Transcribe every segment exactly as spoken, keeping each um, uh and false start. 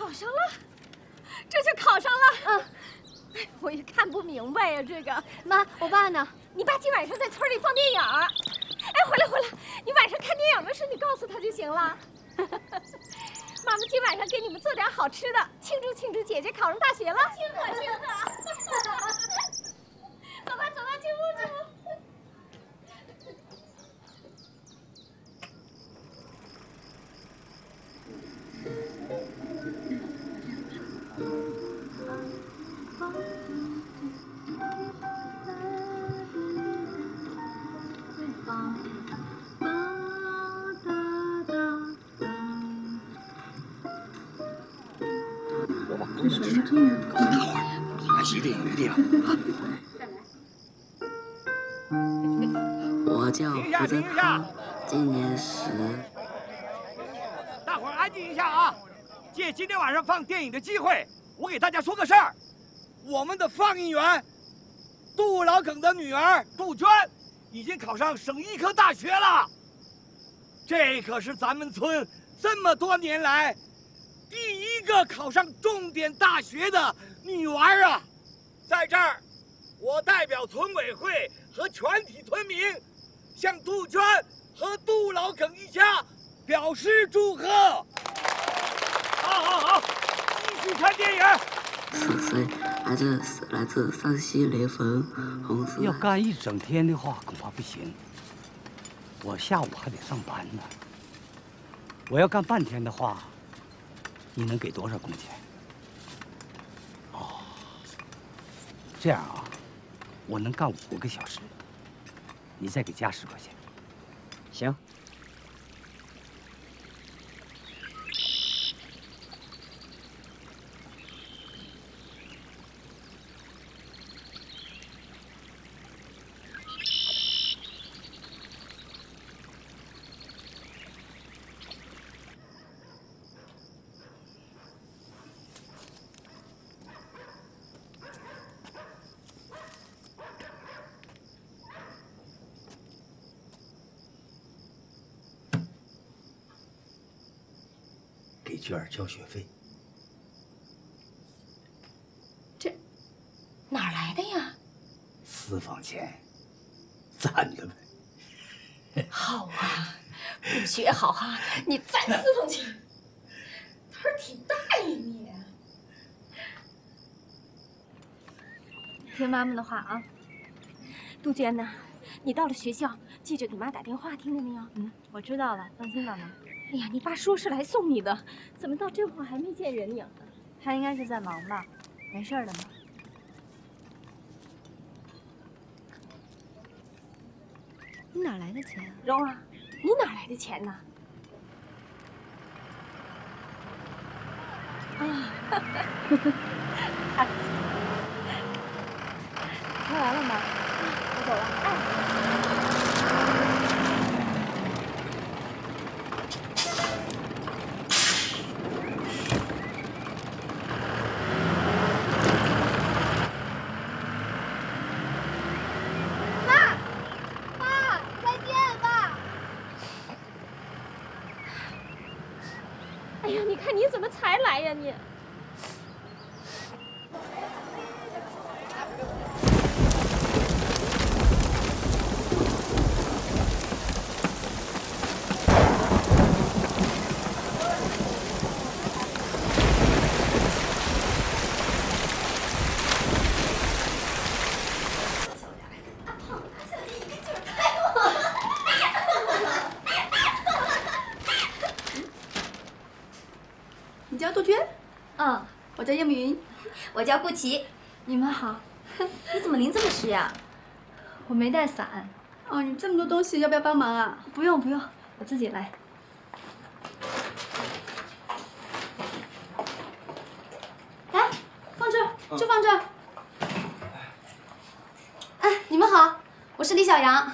考上了，这就考上了。嗯，哎，我也看不明白呀，这个。妈，我爸呢？你爸今晚上在村里放电影。哎，回来回来，你晚上看电影的事你告诉他就行了。妈妈今晚上给你们做点好吃的，庆祝庆祝姐姐考上大学了。庆贺庆贺。走吧走吧，进屋进屋。 这什么这样？大伙儿，一定一定啊！我叫胡泽康，今年十。 大伙儿安静一下啊！借今天晚上放电影的机会，我给大家说个事儿：我们的放映员杜老耿的女儿杜鹃已经考上省医科大学了。这可是咱们村这么多年来 第一个考上重点大学的女娃啊，在这儿，我代表村委会和全体村民，向杜鹃和杜老耿一家表示祝贺。好，好，好，继续看电影。 四岁，来自来自山西临汾红丝。 要干一整天的话，恐怕不行。我下午还得上班呢。我要干半天的话， 你能给多少工钱？哦，这样啊，我能干五个小时，你再给加十块钱。 行。 给娟儿交学费， 这哪儿来的呀？ 私房钱，攒的呗。 好啊，不学好哈，你攒私房钱，胆儿挺大呀你。听妈妈的话啊，杜鹃呐，你到了学校记着给妈打电话，听见没有？ 嗯，我知道了，放心吧，妈。 哎呀，你爸说是来送你的，怎么到这会儿还没见人影呢？ 他应该是在忙吧，没事的，妈。你哪来的钱啊？ 蓉儿，你哪来的钱呢？啊， 看完了吗？我走了。哎。 哎呀，你看你怎么才来呀你！ 你叫杜鹃？ 嗯， 我叫叶慕云。 我叫顾琪。 你们好。 你怎么淋这么湿呀？ 我没带伞。 哦，你这么多东西，要不要帮忙啊？ 不用不用，我自己来。 来，放这儿，就放这儿。哎，你们好，我是李小杨。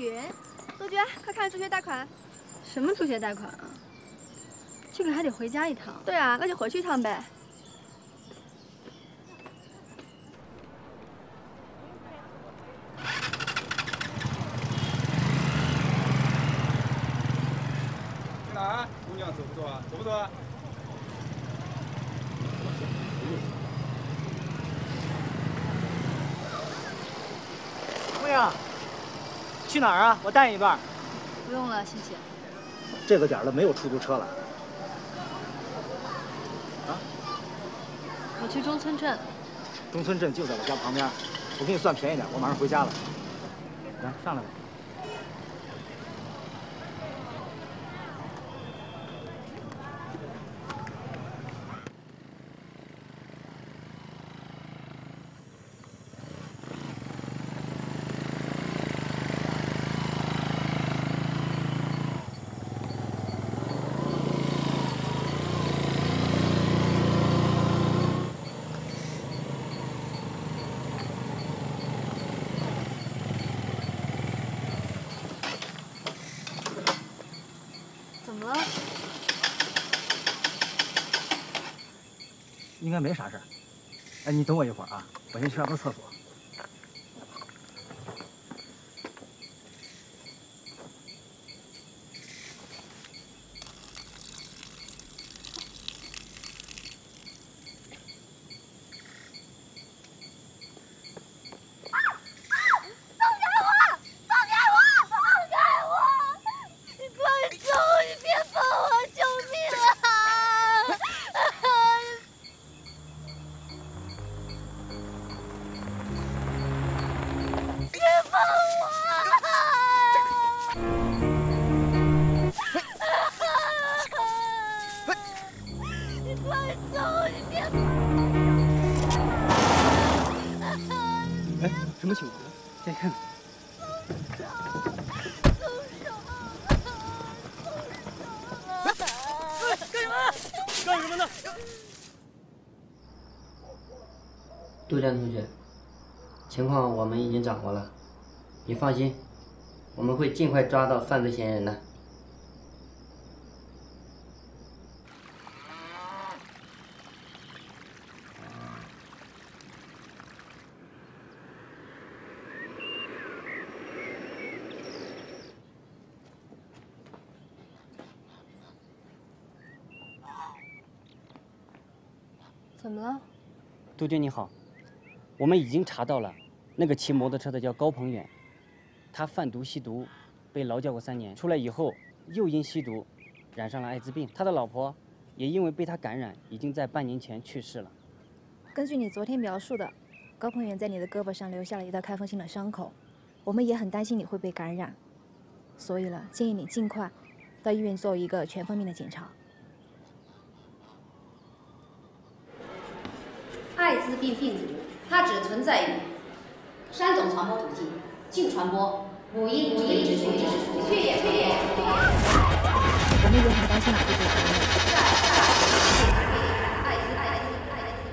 云。杜鹃，快看助学贷款。 什么助学贷款啊？这个还得回家一趟。 对啊，那就回去一趟呗。 去哪儿？姑娘走不走啊？走不走啊？ 姑娘，去哪儿啊？我带你一段。 不用了，谢谢。 这个点了，没有出租车了。啊？ 我去中村镇。 中村镇就在我家旁边，我给你算便宜点，我马上回家了。来，上来吧。 怎么了？ 应该没啥事儿。哎，你等我一会儿啊，我先去上个厕所。什么情况？再看看。 干什么？干什么呢？ 杜鹃同学，情况我们已经掌握了，你放心，我们会尽快抓到犯罪嫌疑人的。 怎么了？ 杜鹃你好，我们已经查到了，那个骑摩托车的叫高鹏远，他贩毒吸毒，被劳教过三年，出来以后又因吸毒染上了艾滋病，他的老婆也因为被他感染，已经在半年前去世了。 根据你昨天描述的，高鹏远在你的胳膊上留下了一道开放性的伤口，我们也很担心你会被感染，所以了，建议你尽快到医院做一个全方面的检查。 艾滋病病毒，它只存在于三种传播途径：性传播、母婴、母婴、血液、血液、血液。 我们也很担心你会被感染。 艾滋、艾滋、艾滋。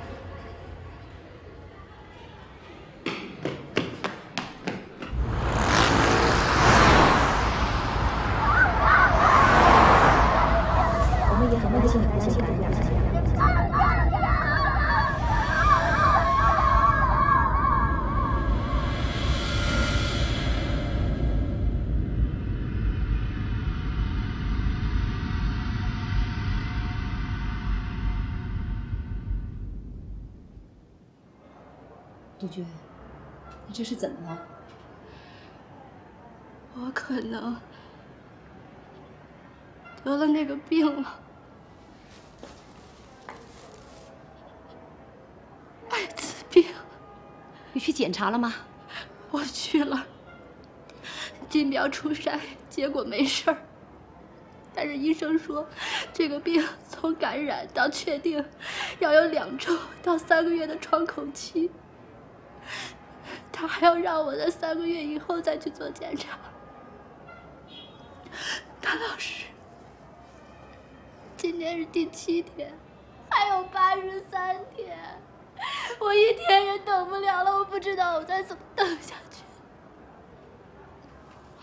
我们也很担心你会被感染。 杜鹃，你这是怎么了？ 我可能得了那个病了，艾滋病。 你去检查了吗？ 我去了，金标初筛，结果没事儿。但是医生说，这个病从感染到确定要有两周到三个月的窗口期。 他还要让我在三个月以后再去做检查。谭老师，今天是第七天，还有八十三天，我一天也等不了了。我不知道我再怎么等下去。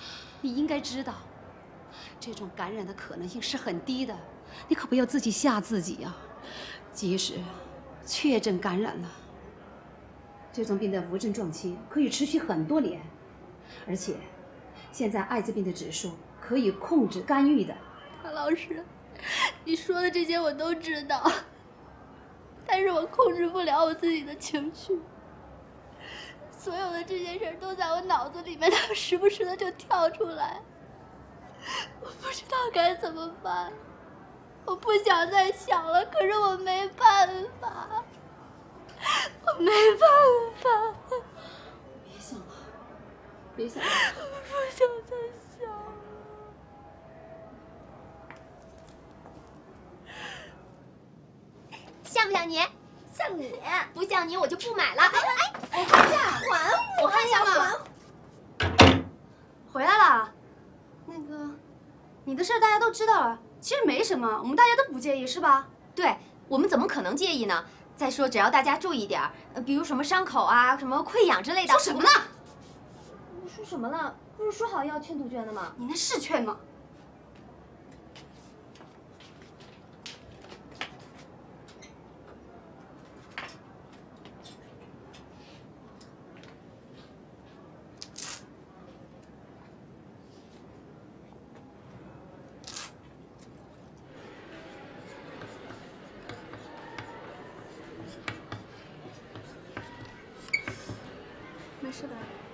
你应该知道，这种感染的可能性是很低的，你可不要自己吓自己呀。即使确诊感染了，这种病的无症状期可以持续很多年，而且现在艾滋病的指数可以控制干预的。 唐老师，你说的这些我都知道，但是我控制不了我自己的情绪。所有的这些事儿都在我脑子里面，他们时不时的就跳出来，我不知道该怎么办。我不想再想了，可是我没办法，我没办法。 别想了，别想了， 我不想再想了。 像不像你？像你，不像你我就不买了。哎哎， 我看一下，还我， 我看一下嘛。 回来了，那个，你的事儿大家都知道了。其实没什么，我们大家都不介意，是吧？ 对，我们怎么可能介意呢？再说，只要大家注意点儿，呃，比如什么伤口啊、什么溃疡之类的。 说什么呢？ 我说什么呢？不是说好要劝杜鹃的吗？ 你那是劝吗？没事的。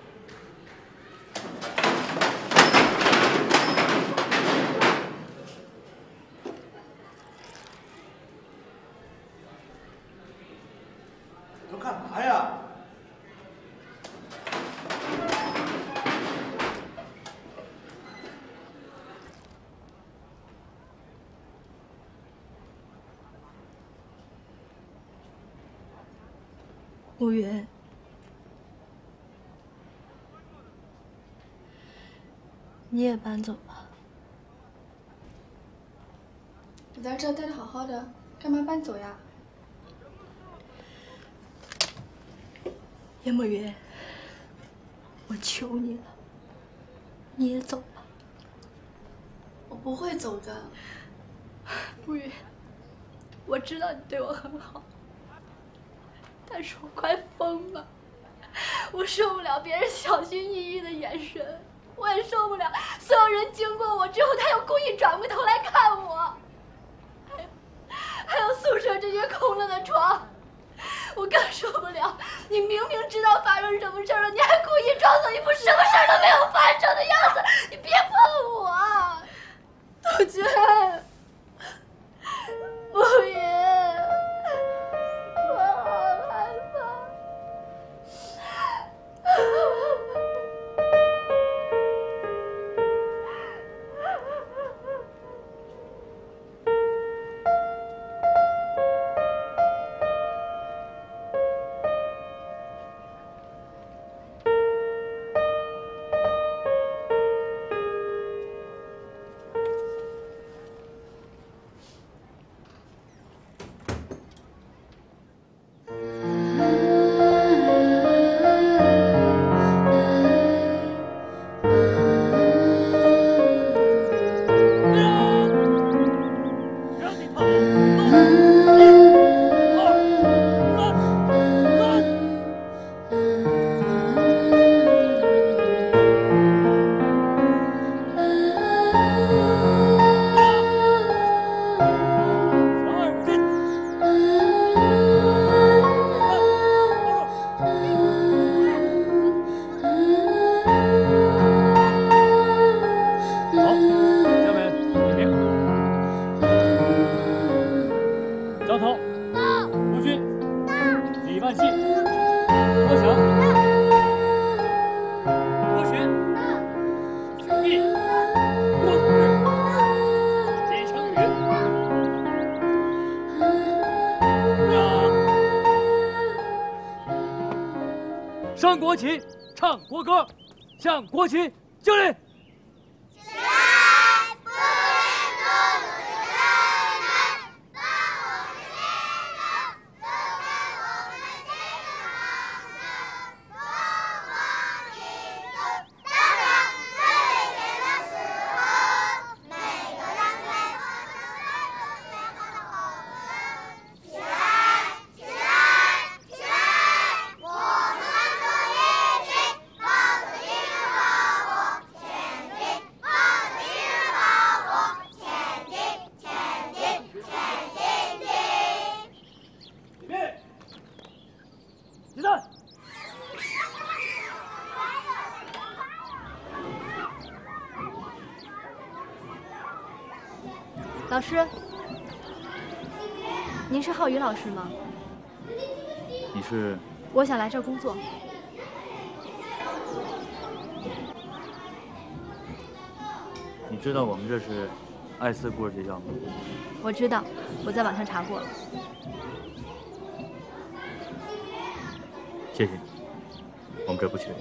都干嘛呀？ 慕云。你也搬走吧。 我在这待得好好的，干嘛搬走呀？ 叶墨云，我求你了，你也走吧。 我不会走的。 慕云，我知道你对我很好，但是我快疯了，我受不了别人小心翼翼的眼神。我也受不了，所有人经过我之后，他又故意转过头来看我。还有，还有宿舍这些空了的床，我更受不了。你明明知道发生什么事了，你还故意装作一副什么事儿都没有发生的样子。你别碰我，杜鹃，慕云，我好害怕。 升国旗，唱国歌，向国旗敬礼。 中老师，您是浩宇老师吗？ 你是？ 我想来这儿工作。 你知道我们这是爱思孤儿学校吗？ 我知道，我在网上查过了。 谢谢你，我们这儿不缺人。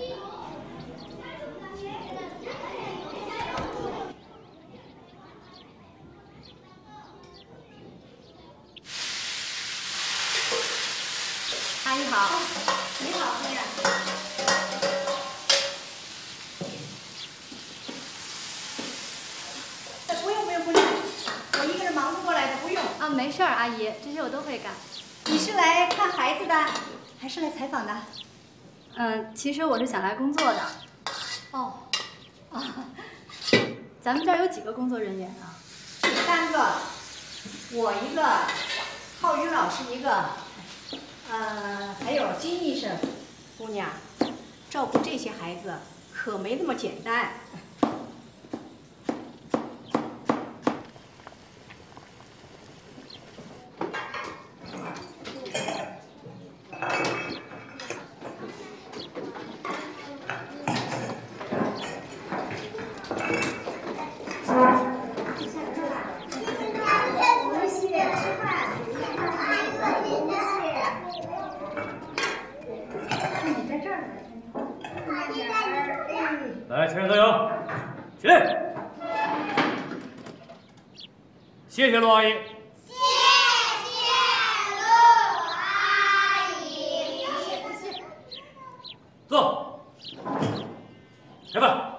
阿姨好。你好，夫人。不用不用，夫人，我一个人忙不过来的，不用。 啊，没事儿，阿姨，这些我都会干。 你是来看孩子的，还是来采访的？ 嗯，其实我是想来工作的。 哦，啊， 咱们这儿有几个工作人员啊？ 三个，我一个，浩宇老师一个，呃，还有金医生。姑娘，照顾这些孩子可没那么简单。 来，全员加油，起来！谢谢陆阿姨。 谢谢陆阿姨。 坐，开饭。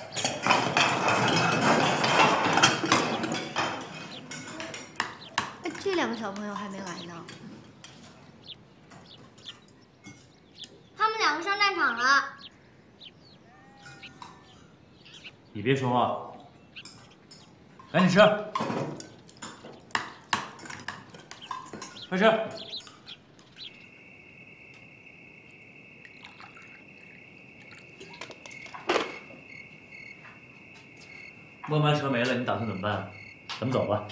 哎，这两个小朋友还没来呢。 他们两个上战场了。 你别说话，赶紧吃，快吃。末班车没了，你打算怎么办？咱们走吧。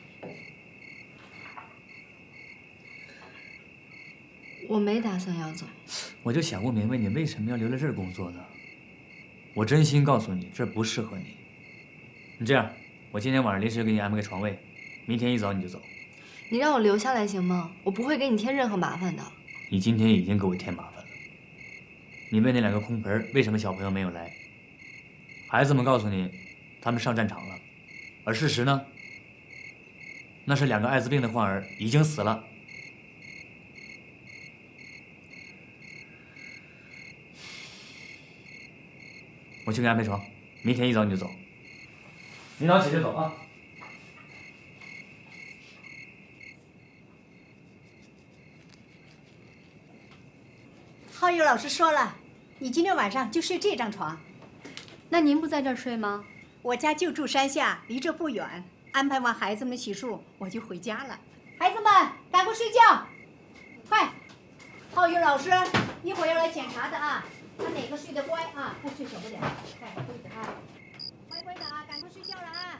我没打算要走。 我就想不明白你为什么要留在这儿工作呢？我真心告诉你，这不适合你。你这样，我今天晚上临时给你安排个床位，明天一早你就走。 你让我留下来行吗？我不会给你添任何麻烦的。 你今天已经给我添麻烦了。你问那两个空盆为什么小朋友没有来，孩子们告诉你，他们上战场了，而事实呢，那是两个艾滋病的患儿已经死了。我去给你安排床，明天一早你就走。明早起就走啊。 浩宇老师说了，你今天晚上就睡这张床。 那您不在这儿睡吗？ 我家就住山下，离这不远。安排完孩子们洗漱，我就回家了。孩子们，赶快睡觉，快！浩宇老师一会儿要来检查的啊。他哪个睡得乖啊？不睡受不了，盖好被子啊，乖乖的啊，赶快睡觉了啊！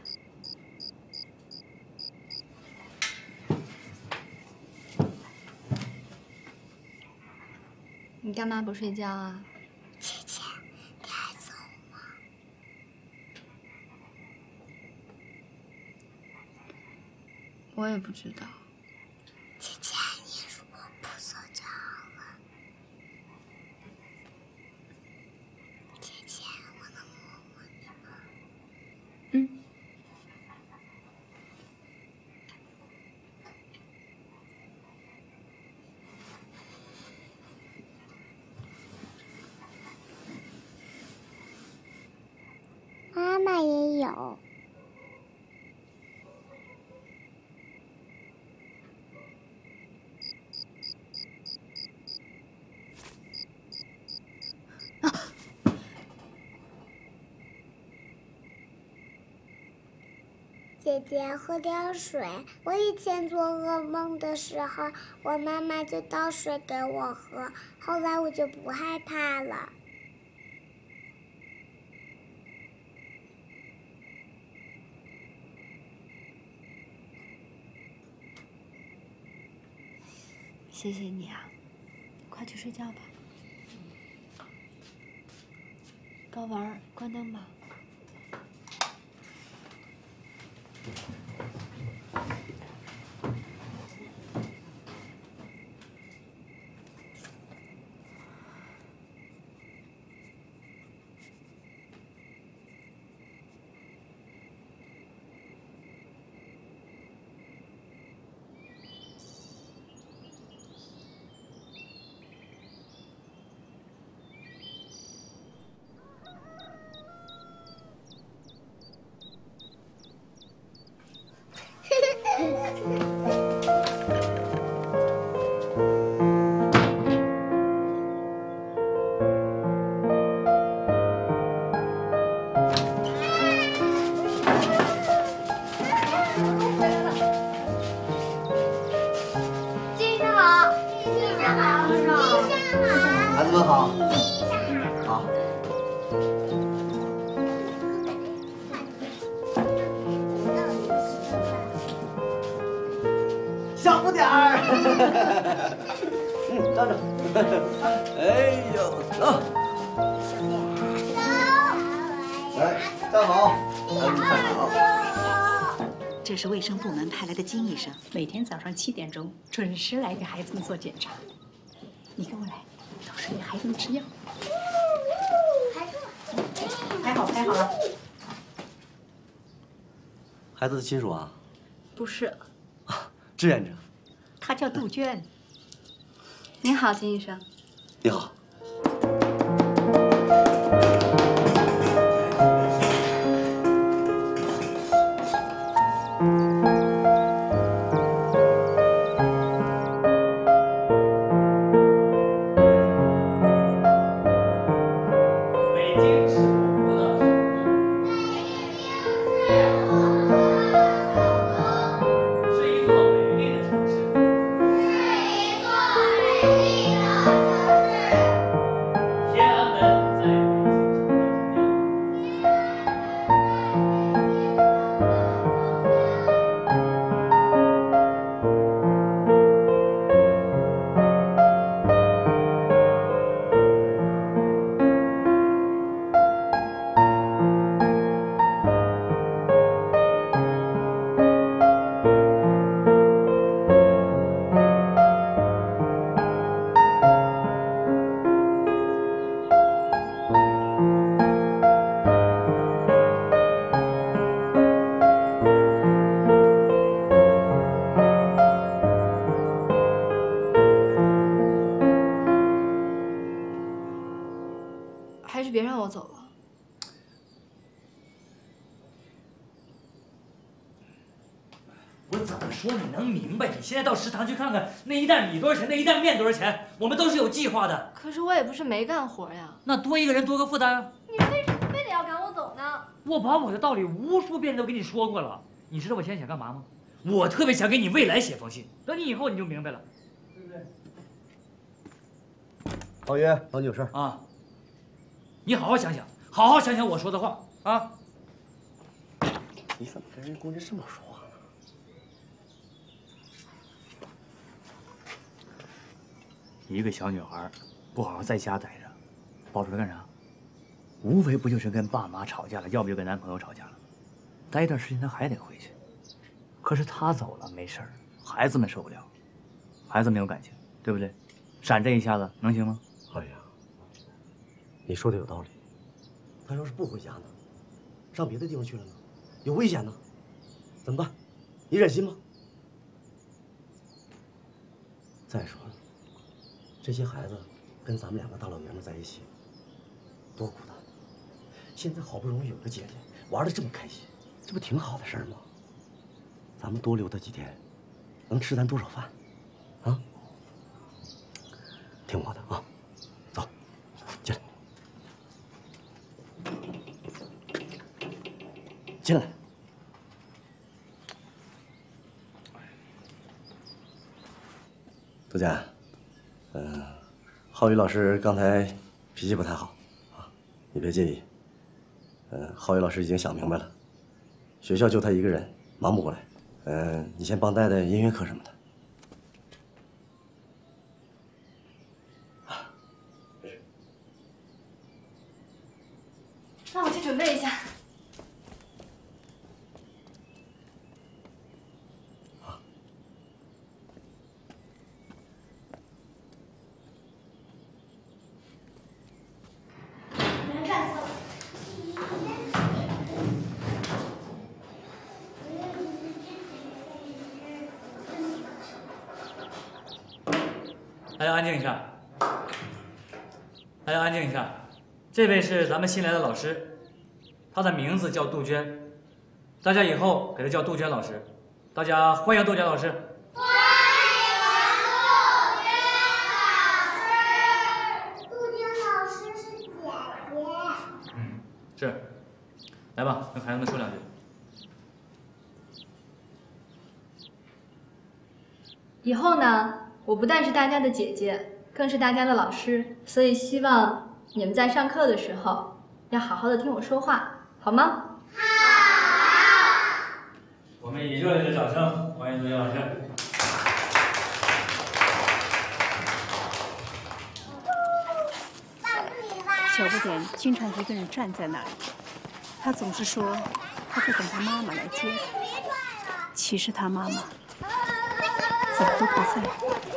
你干嘛不睡觉啊？ 姐姐，你还走吗？ 我也不知道。 姐姐，你如果不走就好了。姐姐，我能摸摸你吗？ 嗯。 妈妈也有。姐姐，喝点水。我以前做噩梦的时候，我妈妈就倒水给我喝，后来我就不害怕了。 谢谢你啊，快去睡觉吧。高文，关灯吧。 这是卫生部门派来的金医生，每天早上七点钟准时来给孩子们做检查。你跟我来，到时给孩子们吃药。排好，排好了。 孩子的亲属啊？ 不是， 志愿者。 他叫杜鹃。 您好，金医生。 你好。 还是别让我走了。 我怎么说你能明白？你现在到食堂去看看，那一袋米多少钱，那一袋面多少钱？我们都是有计划的。 可是我也不是没干活呀。 那多一个人多个负担啊。 你为什么非得要赶我走呢？ 我把我的道理无数遍都跟你说过了。你知道我现在想干嘛吗？我特别想给你未来写封信，等你以后你就明白了，对不对？ 老于，找你有事啊。 你好好想想，好好想想我说的话啊！ 你怎么跟人工人这么说话呢？ 一个小女孩不好好在家待着，跑出来干啥？无非不就是跟爸妈吵架了，要不就跟男朋友吵架了，待一段时间她还得回去。可是她走了没事儿，孩子们受不了，孩子没有感情，对不对？闪这一下子能行吗？ 哎呀。 你说的有道理，他要是不回家呢，上别的地方去了呢，有危险呢，怎么办？你忍心吗？再说了，这些孩子跟咱们两个大老爷们在一起，多孤单。现在好不容易有个姐姐，玩的这么开心，这不挺好的事儿吗？咱们多留他几天，能吃咱多少饭？啊？听我的啊，走，进来。 进来，杜佳，嗯，浩宇老师刚才脾气不太好，啊，你别介意。嗯，浩宇老师已经想明白了，学校就他一个人，忙不过来。嗯，你先帮带带音乐课什么的。 那我去准备一下。 大家安静一下，大家安静一下。这位是咱们新来的老师，她的名字叫杜鹃，大家以后给她叫杜鹃老师。大家欢迎杜鹃老师。 欢迎杜鹃老师。杜鹃老师是姐姐。 嗯，是。来吧，跟孩子们说两句。 以后呢？我不但是大家的姐姐，更是大家的老师，所以希望你们在上课的时候要好好的听我说话，好吗？ 好。我们以热烈的掌声欢迎杜鹃老师。 小不点经常一个人站在那里，他总是说他在等他妈妈来接他，其实他妈妈怎么都不在。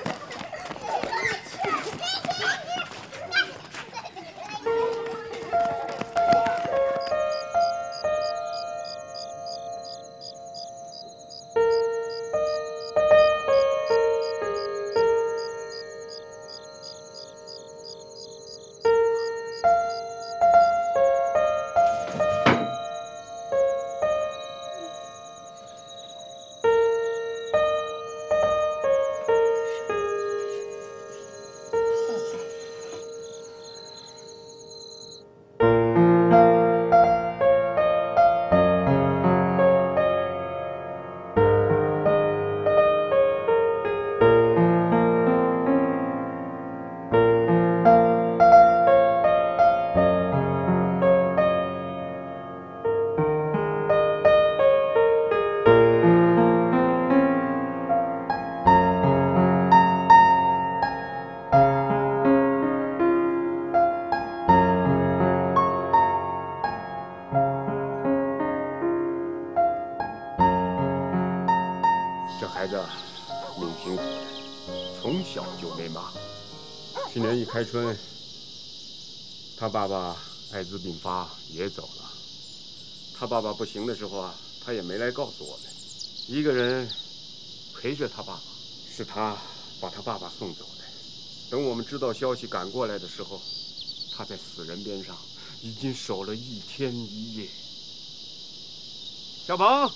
去年一开春，他爸爸艾滋病发也走了。他爸爸不行的时候啊，他也没来告诉我们，一个人陪着他爸爸。是他把他爸爸送走的。等我们知道消息赶过来的时候，他在死人边上已经守了一天一夜。小鹏。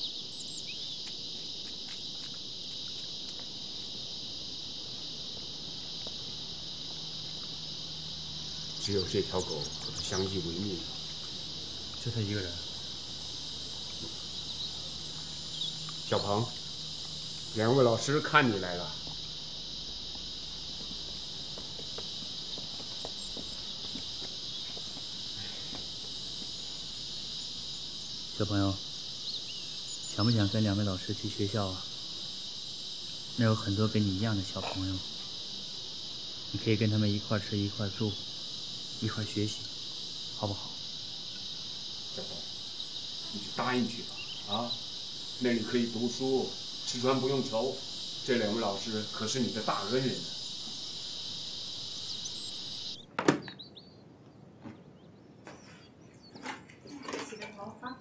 只有这条狗和他相依为命了， 就他一个人。 小鹏，两位老师看你来了。 小朋友，想不想跟两位老师去学校啊？那有很多跟你一样的小朋友，你可以跟他们一块吃一块住。一块学习，好不好？ 小鹏，你就答应去吧，啊，那里可以读书，吃穿不用愁。这两位老师可是你的大恩人呢。 洗个头啊。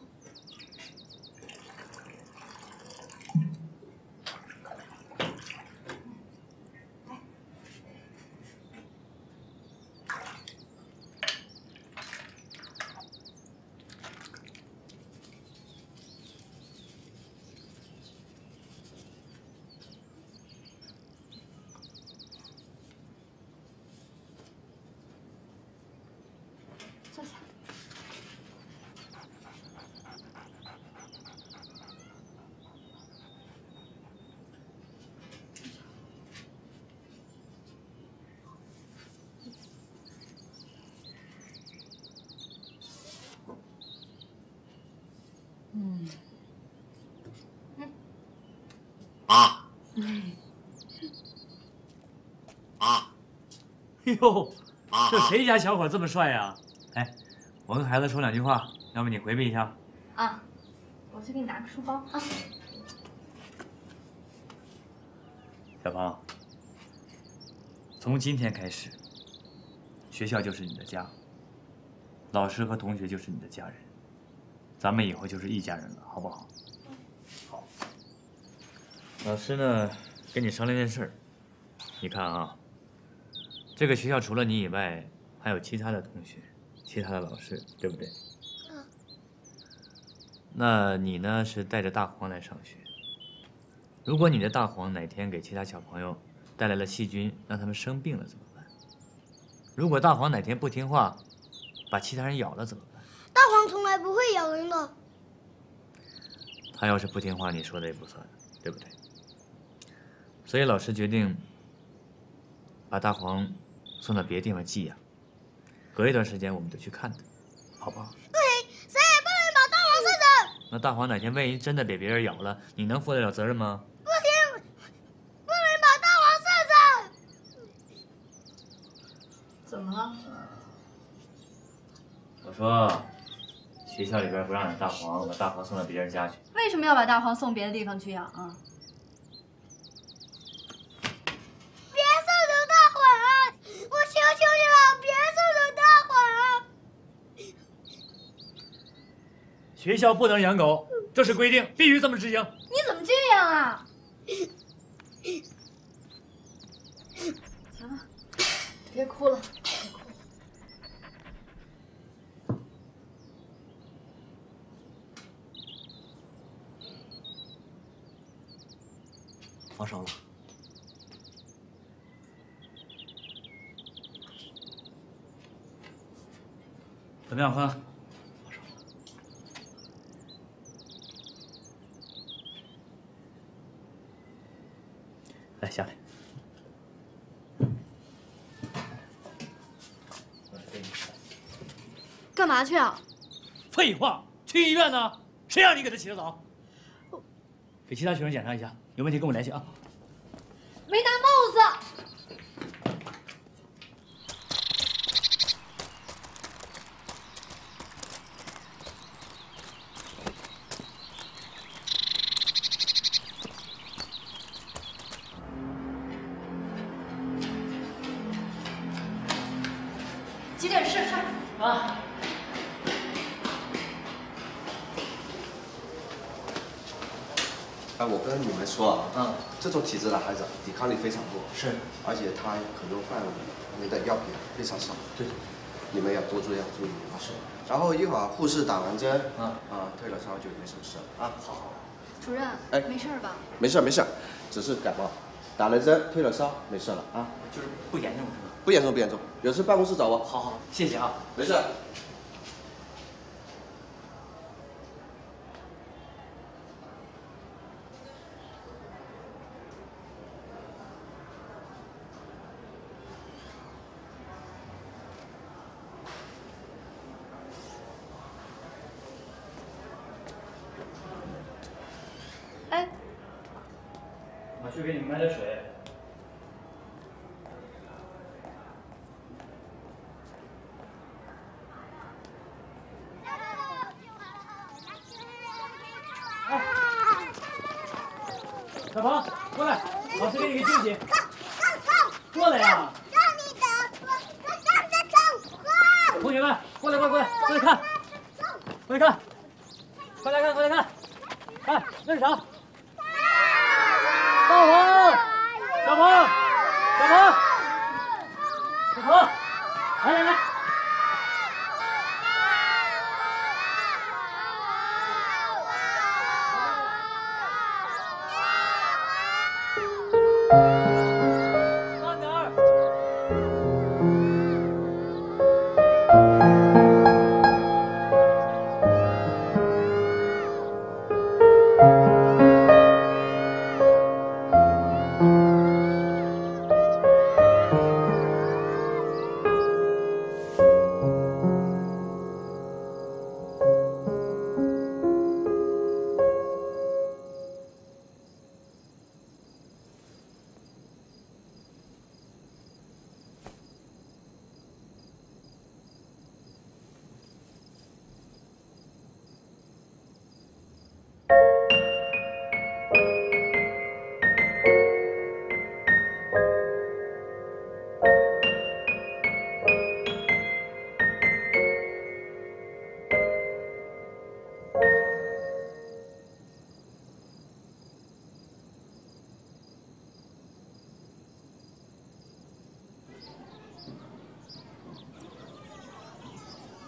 坐下。嗯。 啊。嗯。啊。哟，这谁家小伙这么帅呀？哎， 我跟孩子说两句话，要不你回避一下？ 啊，我去给你拿个书包啊。 小鹏，从今天开始，学校就是你的家，老师和同学就是你的家人，咱们以后就是一家人了，好不好？好。老师呢，跟你商量件事儿。你看啊，这个学校除了你以外，还有其他的同学、其他的老师，对不对？ 嗯。 那你呢，是带着大黄来上学。如果你的大黄哪天给其他小朋友带来了细菌，让他们生病了怎么办？如果大黄哪天不听话，把其他人咬了怎么办？ 大黄从来不会咬人的。 他要是不听话，你说的也不算，对不对？所以老师决定把大黄送到别的地方寄养，隔一段时间我们就去看他，好不好？ 不行，谁也不能把大黄送走。 那大黄哪天万一真的被别人咬了，你能负得了责任吗？ 不行，不能把大黄送走。 怎么了？ 我说，学校里边不让养大黄，把大黄送到别人家去。 为什么要把大黄送别的地方去养啊？ 别送走大黄！我求求你了，别送走大黄！ 学校不能养狗，这是规定，必须这么执行。 你怎么这样啊？行了，别哭了。 发烧了。 怎么样，欢？来，下来。 干嘛去啊？ 废话，去医院呢。谁让你给他起的早？给其他学生检查一下，有问题跟我联系啊。 没拿帽子。几点试试？啊。 哎，我跟你们说啊，嗯，这种体质的孩子抵抗力非常弱， 是， 而且他可用范围的药品非常少， 对， 你们要多注意，要注意啊。是。然后一会儿护士打完针，嗯啊，退了烧就没什么事了啊。好好。 主任， 哎， 没事吧？ 没事没事，只是感冒，打了针退了烧，没事了啊。 就是不严重是吧？ 不严重不严重，有事办公室找我。 好好，谢谢啊。 没事。 哎， 我去给你们买点水。小鹏，过来，老师给你个惊喜。过来呀！同学们，过来，过来，过来，过来看，过来看，快来看，快来看，看那是啥？大黄，小鹏，小鹏，小鹏，来来来。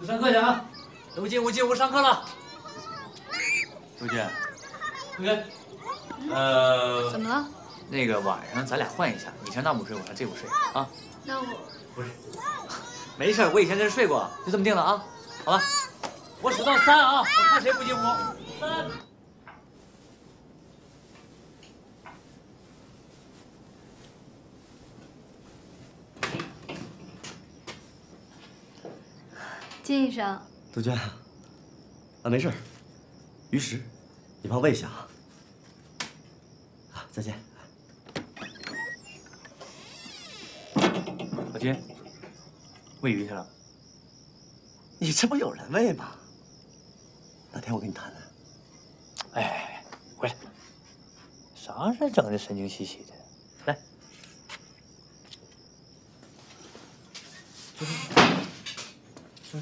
不上课去啊！都进屋，进屋上课了。杜鹃，杜鹃，呃， 怎么了？ 那个晚上咱俩换一下，你上那屋睡，我上这屋睡啊。 那我不是，没事，我以前在这睡过，就这么定了啊。好吧，我数到三啊，我看谁不进屋。三。 金医生， 杜鹃，啊，没事。于石，你帮喂一下啊。啊，再见。 老金，喂鱼去了。 你这不有人喂吗？哪天我跟你谈谈。 哎，回来，啥事整的神经兮兮的？来，坐这。坐。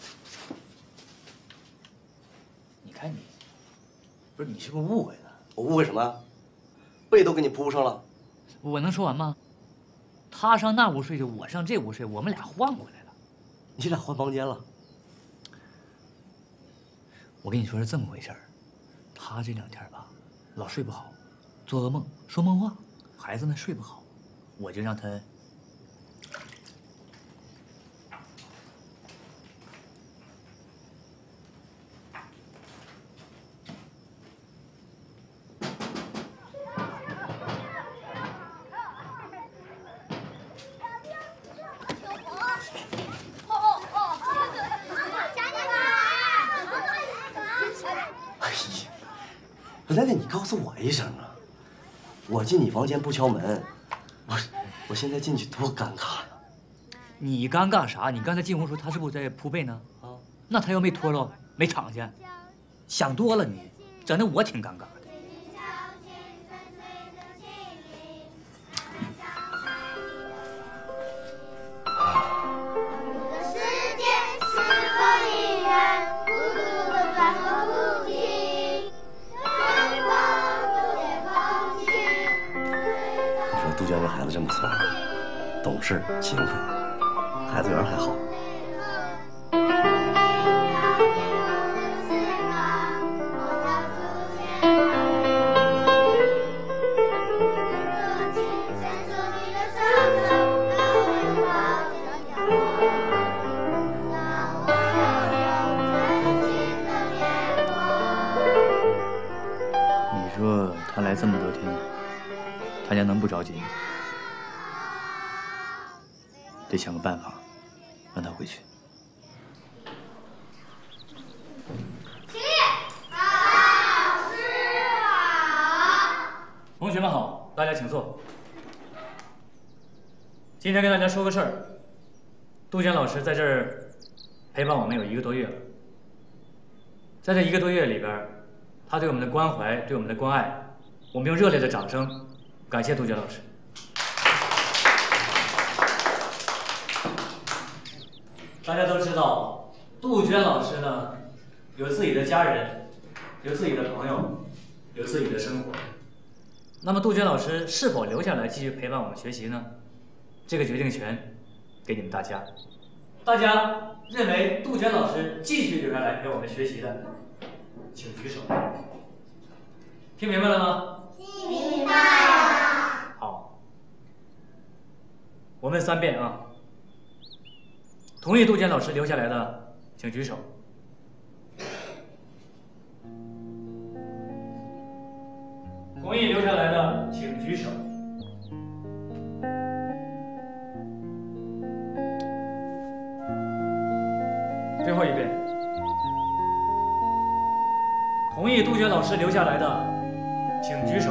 你看你，不是你是不是误会了？ 我误会什么？被都给你铺上了。 我能说完吗？他上那屋睡去，我上这屋睡，我们俩换过来了。 你俩换房间了？ 我跟你说是这么回事儿，他这两天吧，老睡不好，做噩梦，说梦话，孩子们睡不好，我就让他。 奶奶，你告诉我一声啊！我进你房间不敲门，我我现在进去多尴尬呀！ 你尴尬啥？你刚才进屋说他是不是在铺被呢？啊，那他要没脱了，没敞去，想多了你，整的我挺尴尬的。 杜鹃这孩子真不错，懂事勤奋，孩子缘还好。 你说他来这么多天，他家能不着急吗？得想个办法，让他回去。 起立！老师好。 同学们好，大家请坐。今天跟大家说个事儿，杜鹃老师在这儿陪伴我们有一个多月了。在这一个多月里边，他对我们的关怀，对我们的关爱，我们用热烈的掌声感谢杜鹃老师。大家都知道，杜鹃老师呢，有自己的家人，有自己的朋友，有自己的生活。那么，杜鹃老师是否留下来继续陪伴我们学习呢？这个决定权给你们大家。大家认为杜鹃老师继续留下来陪我们学习的，请举手。听明白了吗？ 听明白了。 好，我问三遍啊。同意杜鹃老师留下来的，请举手。同意留下来的，请举手。最后一遍。同意杜鹃老师留下来的，请举手。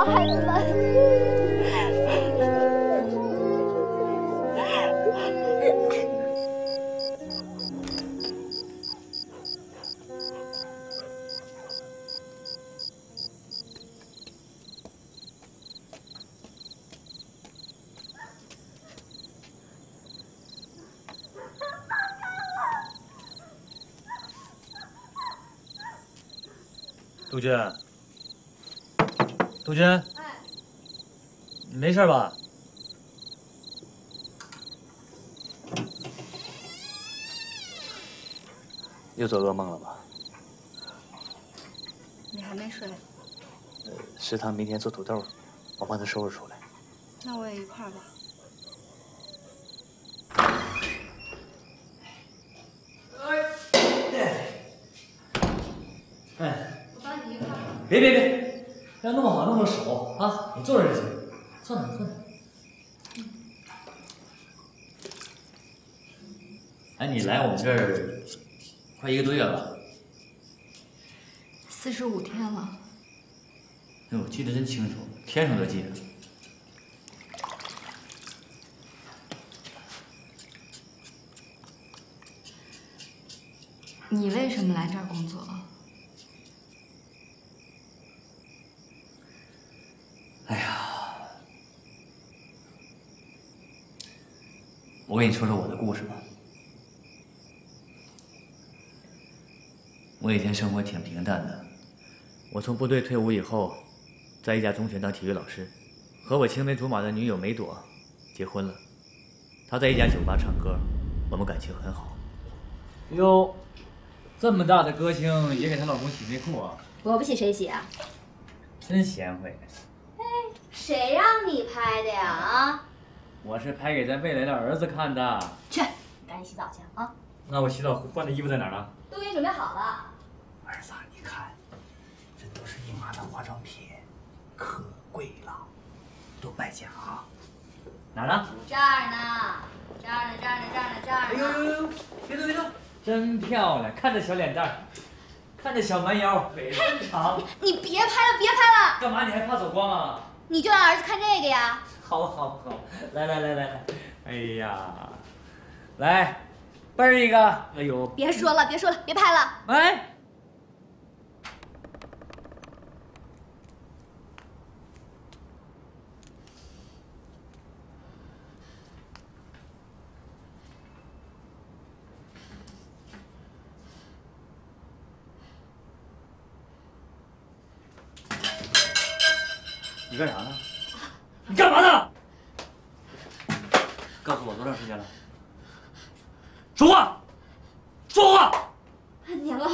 好，孩子们。 杜鹃，杜鹃， 哎， 你没事吧？又做噩梦了吧？ 你还没睡？ 呃，食堂明天做土豆，我帮他收拾出来。 那我也一块儿吧。 哎， 我帮你一块儿。 别别别，要弄好弄好手啊！你坐着就行，坐那坐那。哎，你来我们这儿快一个多月了。 四十五天了。 哎呦，记得真清楚，天上都记着。 你为什么来这儿工作？ 哎呀，我跟你说说我的故事吧。我以前生活挺平淡的，我从部队退伍以后，在一家中学当体育老师，和我青梅竹马的女友梅朵结婚了。她在一家酒吧唱歌，我们感情很好。哟，这么大的歌星也给她老公洗内裤啊？ 我不洗谁洗啊？ 真贤惠。 谁让你拍的呀？啊！ 我是拍给咱未来的儿子看的。 去，你赶紧洗澡去啊！ 那我洗澡换的衣服在哪儿呢？ 都给你准备好了。 儿子，你看，这都是姨妈的化妆品，可贵了，多败家啊！哪儿呢？ 这儿呢，这儿呢，这儿呢，这儿呢，这儿呢。 哎呦呦呦！别动别动，真漂亮！看这小脸蛋儿，看这小蛮腰，腿真长。 你别拍了，别拍了！ 干嘛？你还怕走光啊？ 你就让儿子看这个呀。 好，好，好，来来来来来，哎呀，来，嘣儿一个，哎呦！ 别说了，别说了，别拍了。 来。你干啥呢？你干嘛呢？告诉我多长时间了？说话！说话！ 半年了。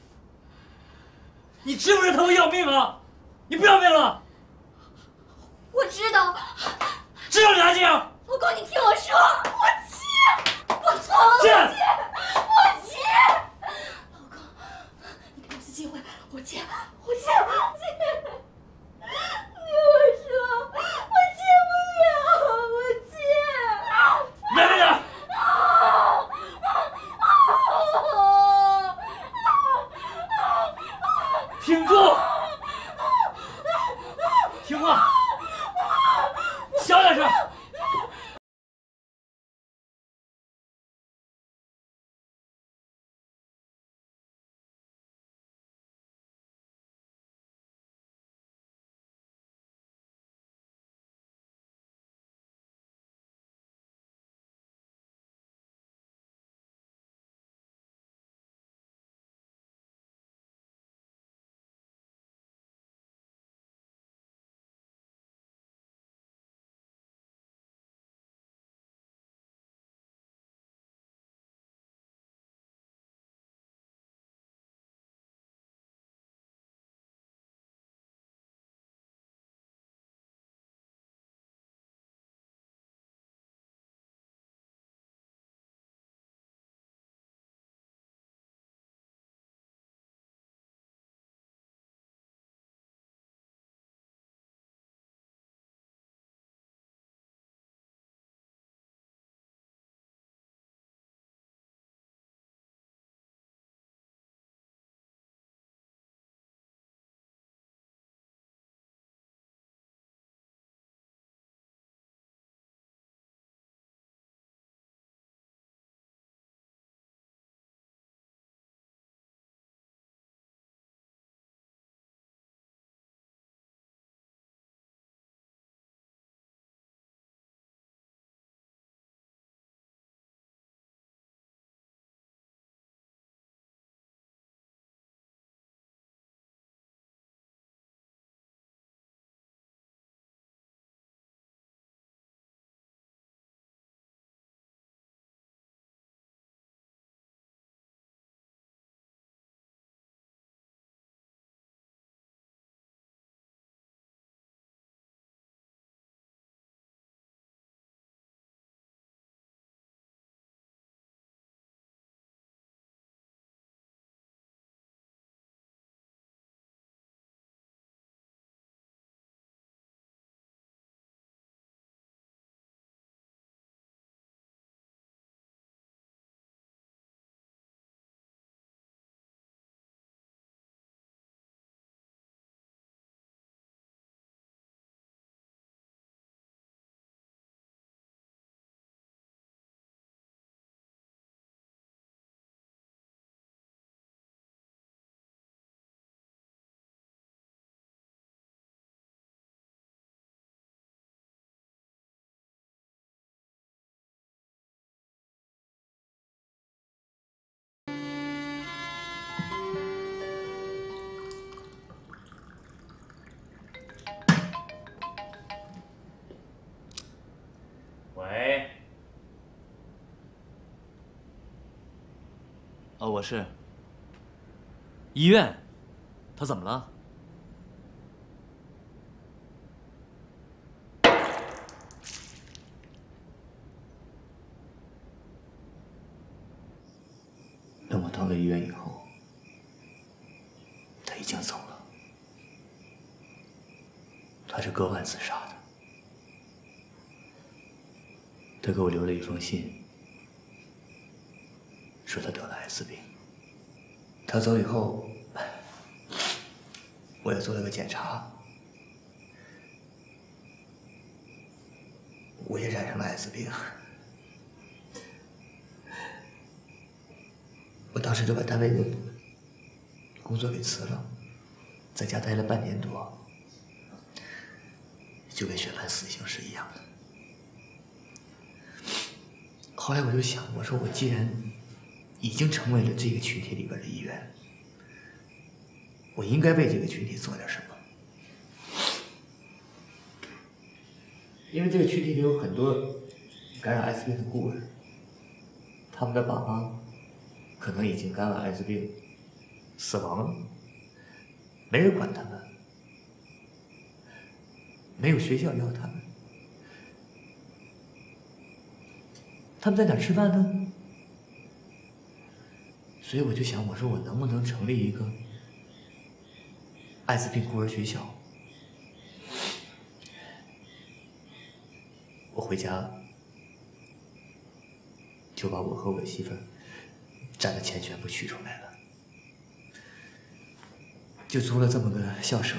你知不知道他会要命啊？你不要命了？ 我知道。 知道你还这样？ 老公，你听我说，我气，我错了，我气，我气。老公，你给我次机会，我气，我气，我气。听我说，我接不了，我接。 慢点。挺住！听话，小点声。 哦，我是。医院，他怎么了？ 等我到了医院以后，他已经走了。他是割腕自杀的。他给我留了一封信，说他得了艾滋病。他走以后，我也做了个检查，我也染上了艾滋病。我当时就把单位的工作给辞了，在家待了半年多，就跟宣判死刑是一样的。后来我就想，我说我既然已经成为了这个群体里边的一员，我应该为这个群体做点什么。因为这个群体里有很多感染艾滋病的孤儿，他们的爸妈可能已经感染艾滋病死亡了，没人管他们，没有学校要他们，他们在哪儿吃饭呢？所以我就想，我说我能不能成立一个艾滋病孤儿学校？我回家就把我和我媳妇儿攒的钱全部取出来了，就租了这么个校舍，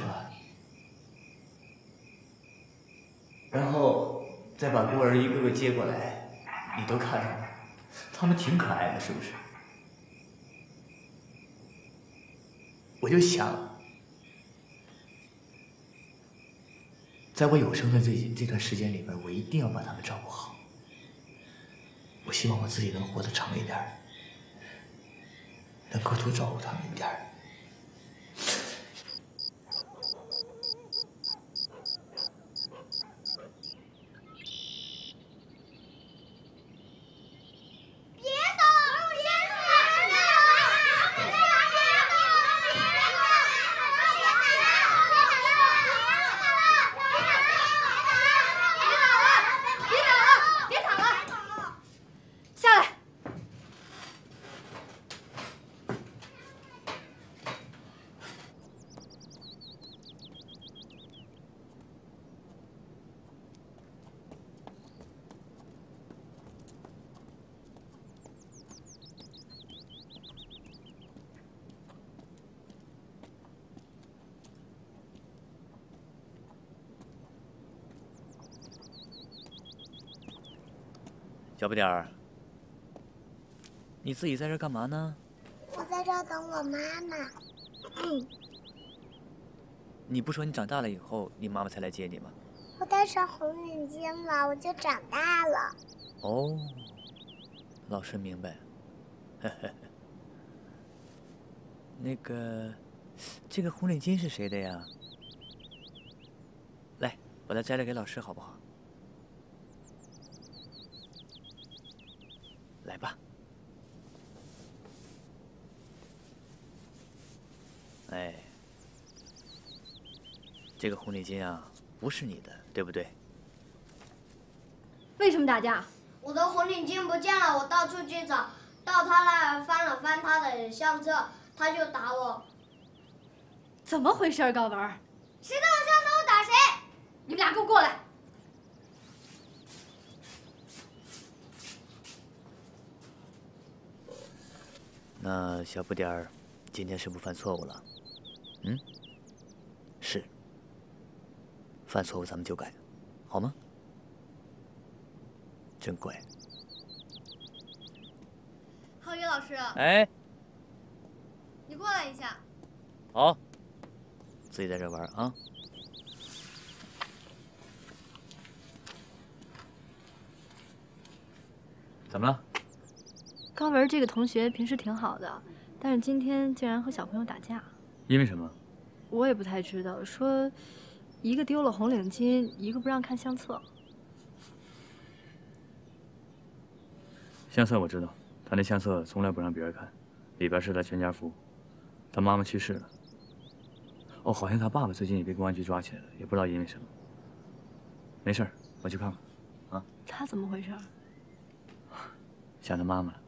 然后再把孤儿一个个接过来。你都看着了，他们挺可爱的，是不是？我就想，在我有生的这这段时间里边，我一定要把他们照顾好。我希望我自己能活得长一点，能够多照顾他们一点。 小不点儿，你自己在这干嘛呢？ 我在这等我妈妈。嗯。 你不说你长大了以后，你妈妈才来接你吗？ 我戴上红领巾了，我就长大了。 哦，老师明白。呵呵。那个，这个红领巾是谁的呀？来，把它摘了给老师好不好？来吧。哎，这个红领巾啊，不是你的，对不对？ 为什么打架？ 我的红领巾不见了，我到处去找，到他那儿翻了翻他的相册，他就打我。 怎么回事，高文？ 谁动我相册，我打谁！ 你们俩给我过来！ 那小不点儿，今天是不是犯错误了？嗯，是。犯错误咱们就改，好吗？真乖。 浩宇老师。 哎。 你过来一下。 好。自己在这玩啊。怎么了？ 高文这个同学平时挺好的，但是今天竟然和小朋友打架。 因为什么？ 我也不太知道，说一个丢了红领巾，一个不让看相册。 相册我知道，他那相册从来不让别人看， 里边是他全家福。他妈妈去世了。哦，好像他爸爸最近也被公安局抓起来了，也不知道因为什么。没事，我去看看。啊？ 他怎么回事？ 想他妈妈了。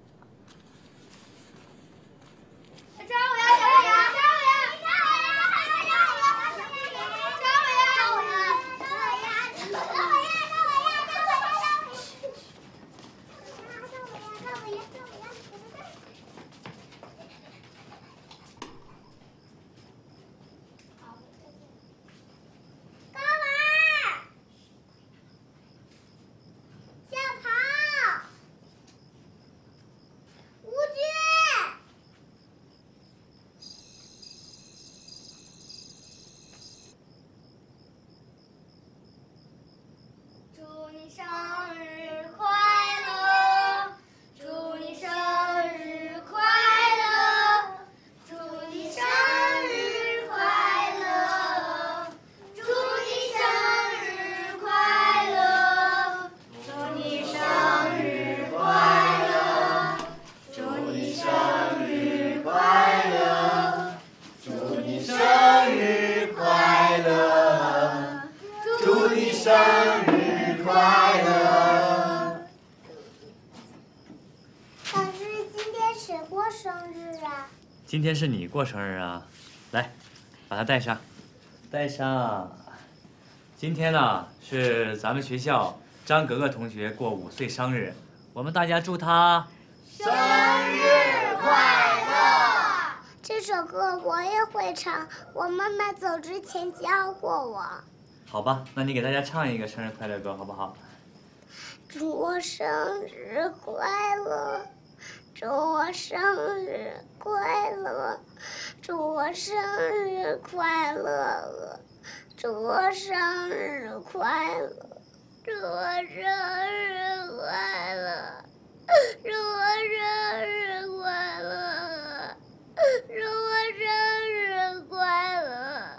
今天是你过生日啊，来，把它戴上，戴上。今天呢是咱们学校张格格同学过五岁生日，我们大家祝他生日快乐。这首歌我也会唱，我妈妈走之前教过我。 好吧，那你给大家唱一个生日快乐歌好不好？ 祝我生日快乐。 祝我生日快乐，祝我生日快乐，祝我生日快乐，祝我生日快乐，祝我生日快乐，祝我生日快乐，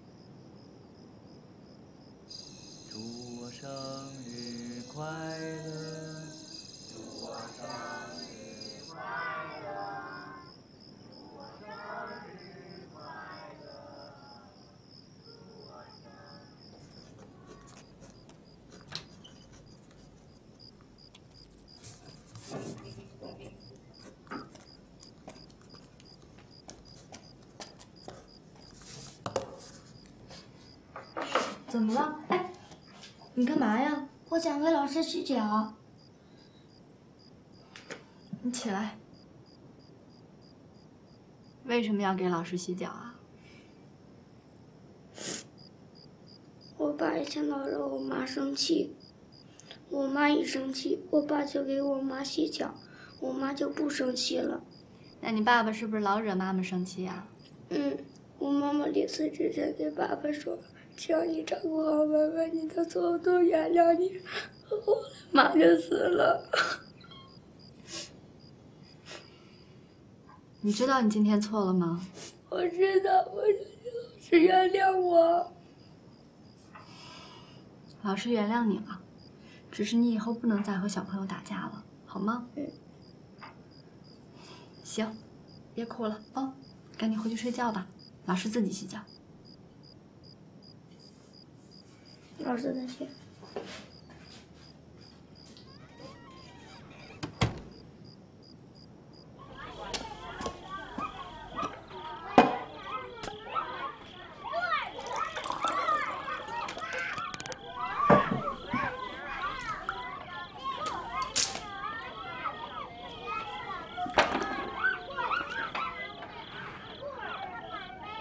祝我生日快乐，祝我生日。 快乐，祝我生日快乐，祝我生怎么了？哎，你干嘛呀？ 我想给老师洗脚。 你起来。为什么要给老师洗脚啊？ 我爸一天老惹我妈生气，我妈一生气，我爸就给我妈洗脚，我妈就不生气了。 那你爸爸是不是老惹妈妈生气啊？ 嗯，我妈妈临死之前给爸爸说：“只要你照顾好妈妈，你的错我都原谅你。”后来妈就死了。 你知道你今天错了吗？ 我知道，我想请老师原谅我。 老师原谅你了，只是你以后不能再和小朋友打架了，好吗？ 嗯。 行，别哭了啊、哦，赶紧回去睡觉吧，老师自己洗脚。 老师再见。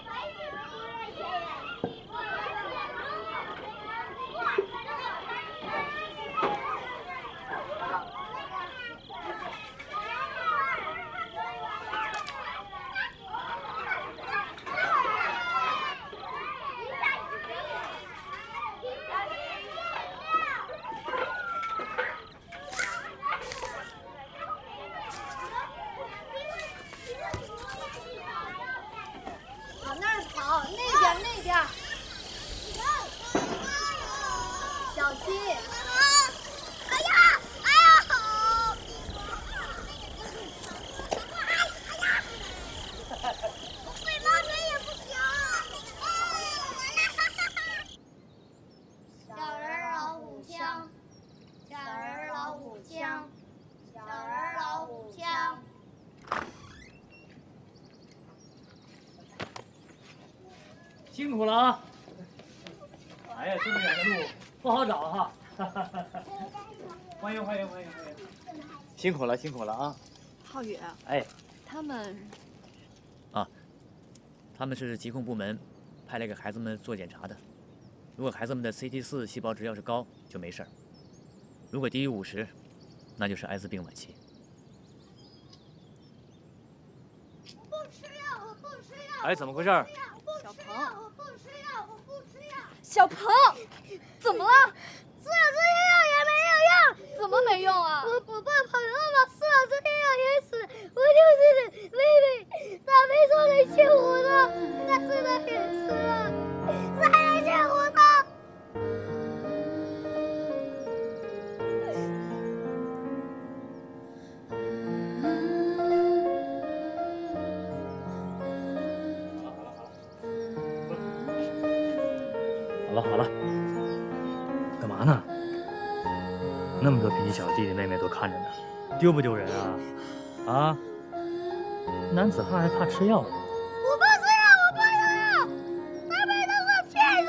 爸辛苦了啊！哎呀，这么远的路不好找哈。欢迎欢迎欢迎欢迎！辛苦了辛苦了啊！ 浩宇， 哎， 他们啊，他们是疾控部门派来给孩子们做检查的。如果孩子们的 C T 四细胞值要是高，就没事儿；如果低于五十，那就是艾滋病晚期。 哎，怎么回事？ 小鹏，小鹏，怎么了？ 吃了这些药也没有用。 怎么没用啊？ 我我爸跑了嘛，吃了这些药也死。我就是妹妹，他没说能救我的，但是他也死了，谁能救我呢？ 好了好了，干嘛呢？那么多比你小的弟弟妹妹都看着呢，丢不丢人啊？啊？男子汉还怕吃药？ 我不吃药，我不吃药，他们都是骗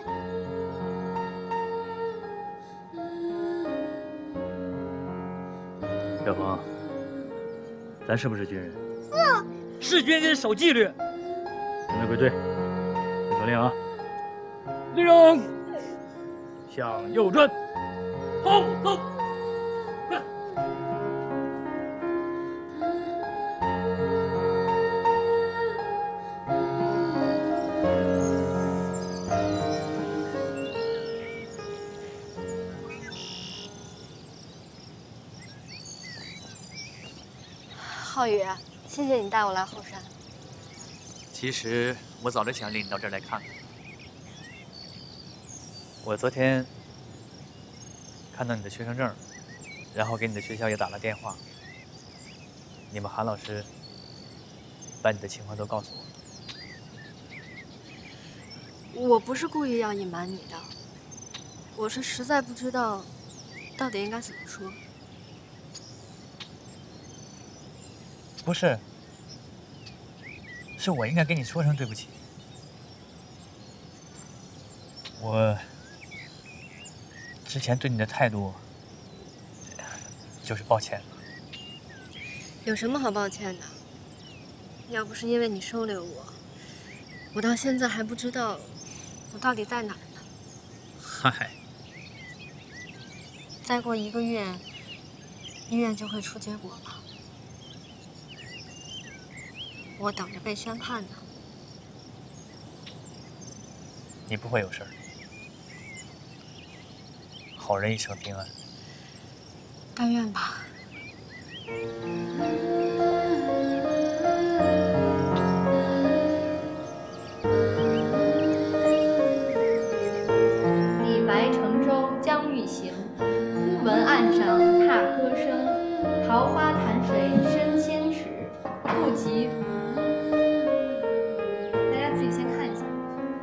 人。小鹏，咱是不是军人？ 是啊。 是军人守纪律，跟队归队，听口令啊！ 立正，向右转，后走。 浩宇，谢谢你带我来后山。 其实我早就想领你到这儿来看看。 我昨天看到你的学生证，然后给你的学校也打了电话。你们韩老师把你的情况都告诉我。 我不是故意要隐瞒你的，我是实在不知道到底应该怎么说。 不是，是我应该跟你说声对不起。我。 之前对你的态度，就是抱歉了。 有什么好抱歉的？要不是因为你收留我，我到现在还不知道我到底在哪儿呢。 嗨， 再过一个月，医院就会出结果了，我等着被宣判呢。 你不会有事儿。 好人一生平安， 但愿吧。 李白乘舟将欲行，忽闻岸上踏歌声。桃花潭水深千尺，不及。大家自己先看一下。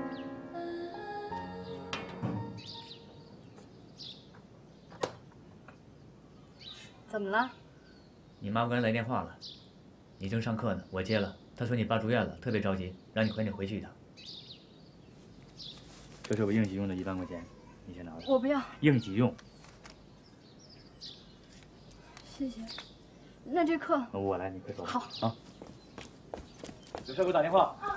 怎么了？ 你妈刚才来电话了，你正上课呢，我接了。她说你爸住院了，特别着急，让你快点回去一趟。这是我应急用的一万块钱，你先拿着。 我不要。 应急用。 谢谢。那这课我来，你快走。 好啊。有事给我打电话。啊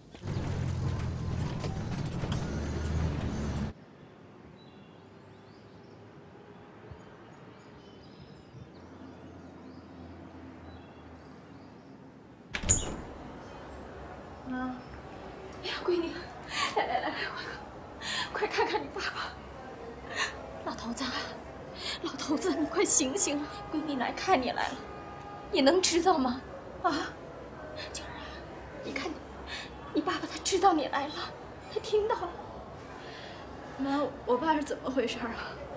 妈，哎呀，闺女，来来来来，快快看看你爸爸！老头子，老头子，你快醒醒啊！闺女来看你来了，你能知道吗？啊，静儿，你看你，你爸爸他知道你来了，他听到了。 妈，我爸是怎么回事啊？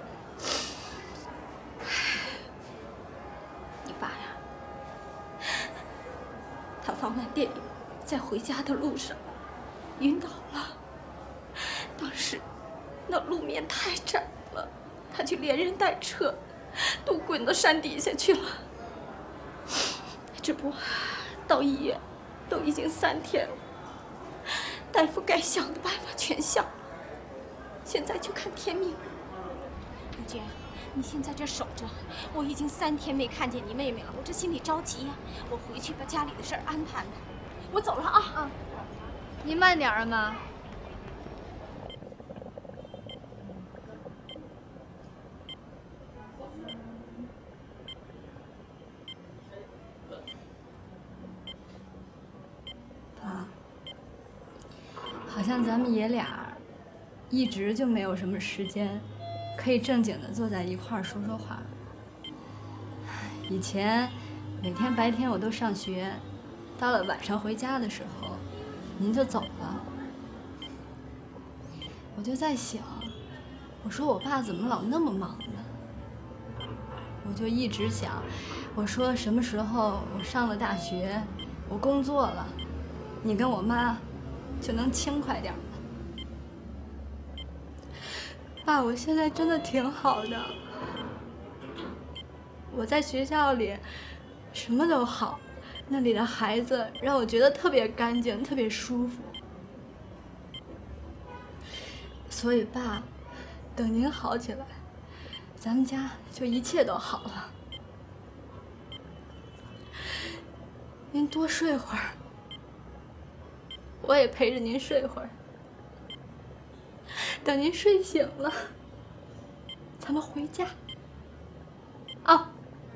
你爸呀，他放完电影。 在回家的路上，晕倒了。当时那路面太窄了，他就连人带车都滚到山底下去了。这不，到医院都已经三天了， 大夫该想的办法全想了，现在就看天命。杜鹃，你先在这守着，我已经三天没看见你妹妹了，我这心里着急呀。我回去把家里的事儿安排安排。我走了啊。啊， 你慢点啊，妈。 好像咱们爷俩一直就没有什么时间可以正经的坐在一块儿说说话。以前每天白天我都上学，到了晚上回家的时候，您就走了。我就在想，我说我爸怎么老那么忙呢？我就一直想，我说什么时候我上了大学，我工作了，你跟我妈 就能轻快点了。爸，我现在真的挺好的。我在学校里什么都好，那里的孩子让我觉得特别干净，特别舒服。所以爸，等您好起来，咱们家就一切都好了。您多睡会儿。 我也陪着您睡会儿，等您睡醒了，咱们回家。啊。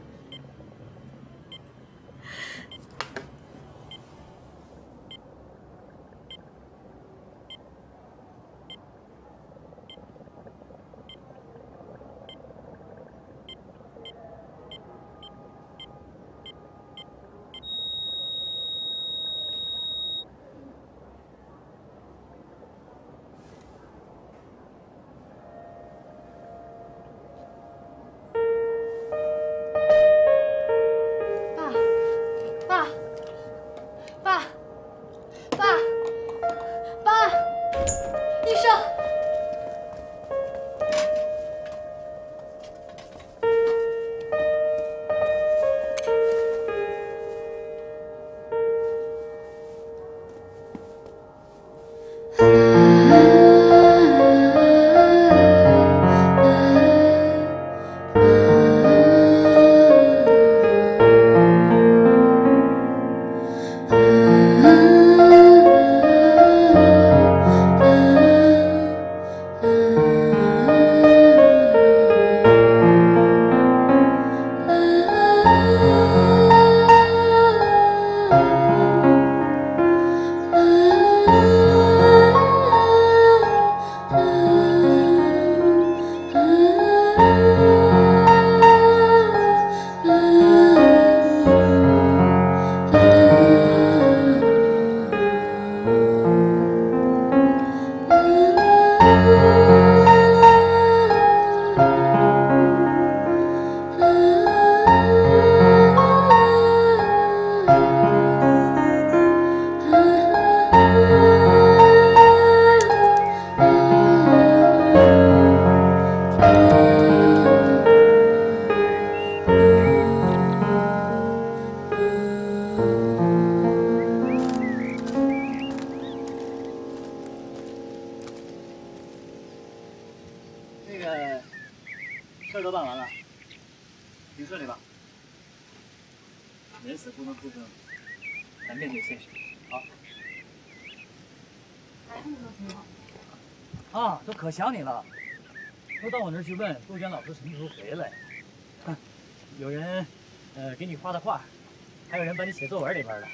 啊，都可想你了，都到我那儿去问杜鹃老师什么时候回来。哼，有人，呃，给你画的画，还有人把你写作文里边的。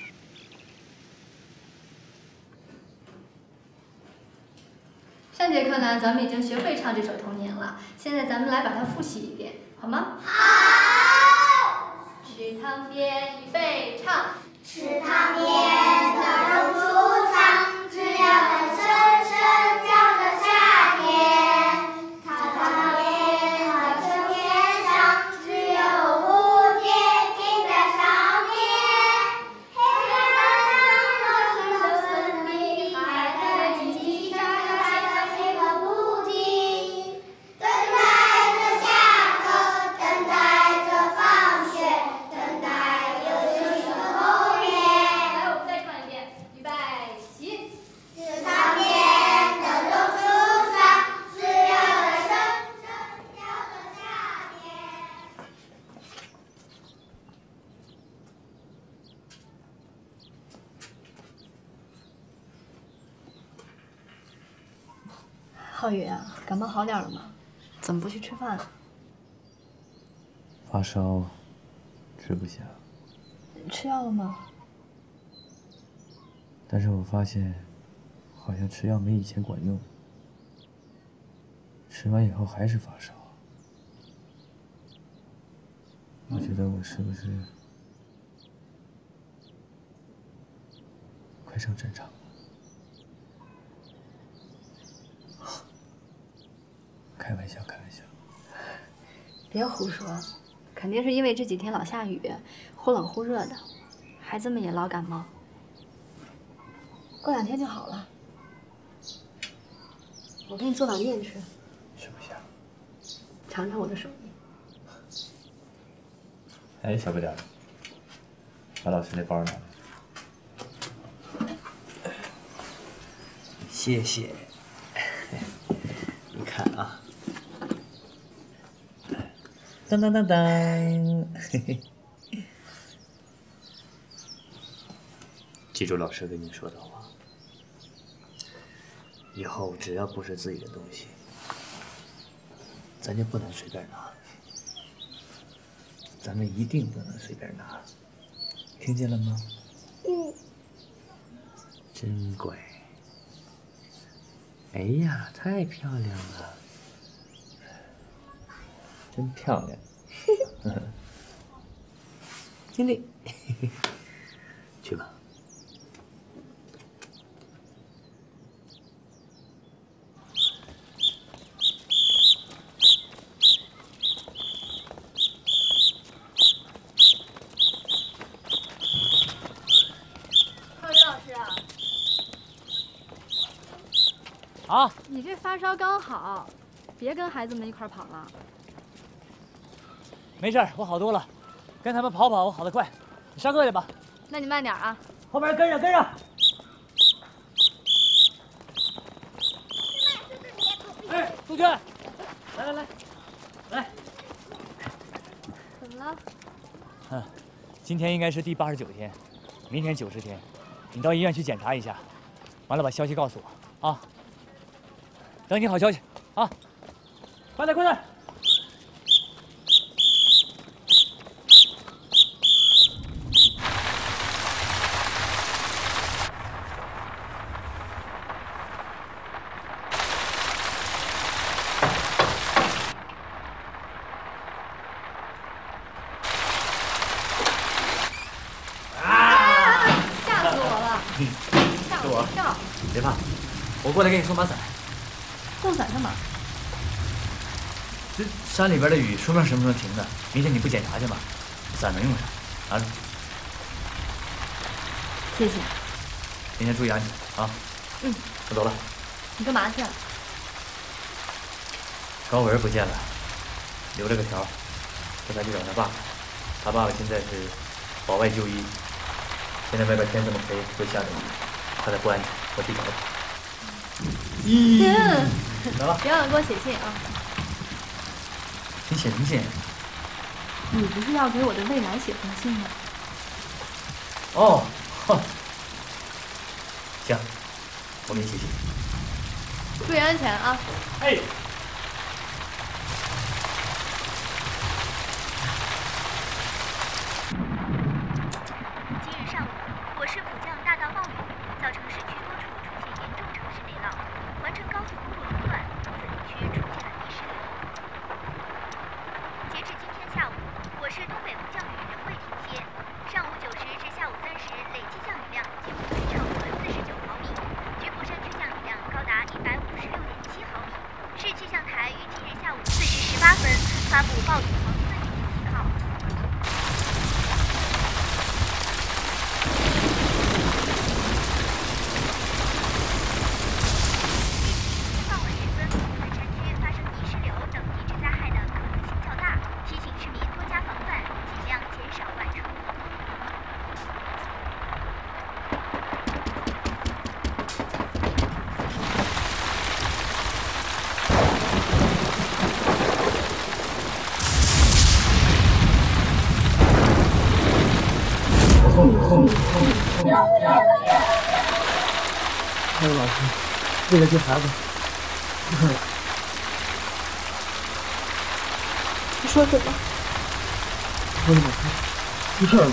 上节课呢，咱们已经学会唱这首《童年》了，现在咱们来把它复习一遍，好吗？好。池塘边，预备，唱。 池塘边的榕树上，知了们声声叫着夏天。草草边，好像天上，只有蝴蝶停在上面。黑板上都是粉笔，还在叽叽喳喳写个不停。等待着下课，等待着放学，等待着休息后。 浩宇啊，感冒好点了吗？怎么不去吃饭了？ 发烧，吃不下。 吃药了吗？ 但是我发现，好像吃药没以前管用。吃完以后还是发烧。我觉得我是不是快上战场了？开玩笑，开玩笑。 别胡说，肯定是因为这几天老下雨，忽冷忽热的，孩子们也老感冒。过两天就好了。我给你做碗面吃。 吃不下。 尝尝我的手艺。 哎，小不点儿，把老师那包拿来。谢谢。你看啊。当当当当，嘿嘿。记住老师跟你说的话，以后只要不是自己的东西，咱就不能随便拿。咱们一定不能随便拿，听见了吗？嗯。真乖。哎呀，太漂亮了。真漂亮，经理，去吧。 浩宇老师啊， 啊， 你这发烧刚好，别跟孩子们一块跑了。 没事，我好多了，跟他们跑跑，我好得快。你上课去吧。 那你慢点啊。 后边跟着，跟着。哎，杜鹃，来来来，来。 怎么了？ 嗯，今天应该是第八十九天，明天九十天，你到医院去检查一下，完了把消息告诉我啊。等你好消息啊！快点，快点。别怕，我过来给你送把伞。 送伞干嘛？ 这山里边的雨，说不定什么时候停的。明天你不检查去吗？伞能用上，拿着。 谢谢。 明天注意安全啊。 嗯。 我走了。 你干嘛去啊？ 高文不见了，留了个条，说他去找他爸。他爸爸现在是保外就医，现在外边天这么黑，会下着雨，他在不安全，我去找他。 行， 来了， 别忘了给我写信啊。 你写什么信？ 你不是要给我的未来写封信吗？ 哦，哼，行，我给你写信。 注意安全啊！ 哎。 今日上午，我市普降大到暴雨，造成市区多处出现严重城市内涝，环城高速公路中段部分地区出现了泥石流。截至今天下午，我市东北部降雨仍未停歇，上午九时至下午三时累计降雨量几乎超过了四十九毫米，局部山区降雨量高达一百五十六点七毫米。市气象台于今日下午四时十八分发布暴雨黄色预警信号。傍晚时分，部分山区发生泥石流等地质灾害的可能性较大，提醒市民多加防范，尽量减少外出。 我送你，我送你，送你，送你。还有老师，为了这孩子， 你说什么？ 我怎么出事了？